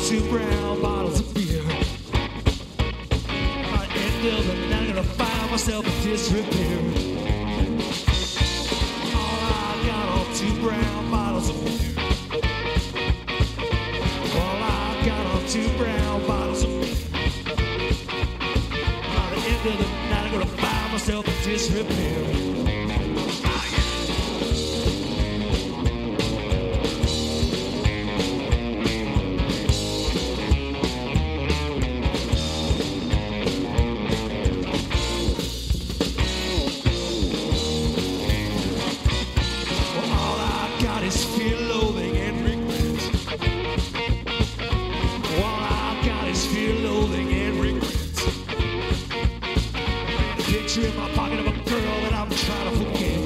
two brown bottles of beer. By the end of the night, I'm gonna find myself in disrepair. All I got are two brown bottles of beer. All I got are two brown bottles of beer. By the end of the night, I'm gonna find myself in disrepair. Fear, loathing, and regret. All I've got is fear, loathing, and regret. A picture in my pocket of a girl that I'm trying to forget.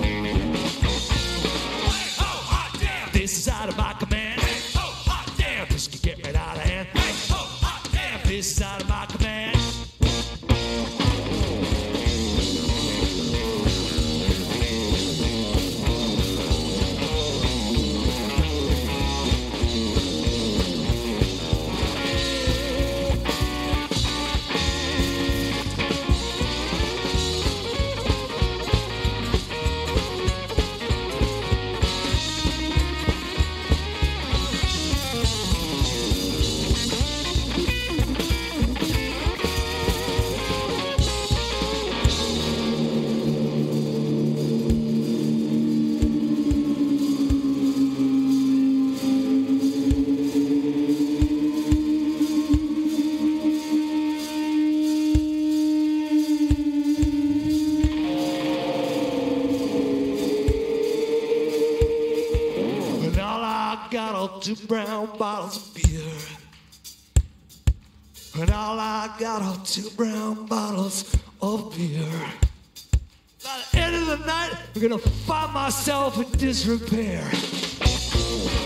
Hey, ho, hot damn! This is out of my command. Hey, ho, hot damn! This can get right out of hand. Hey, ho, hot damn! This is out of my command. Got all two brown bottles of beer. And all I got are two brown bottles of beer. By the end of the night, I'm gonna find myself in disrepair.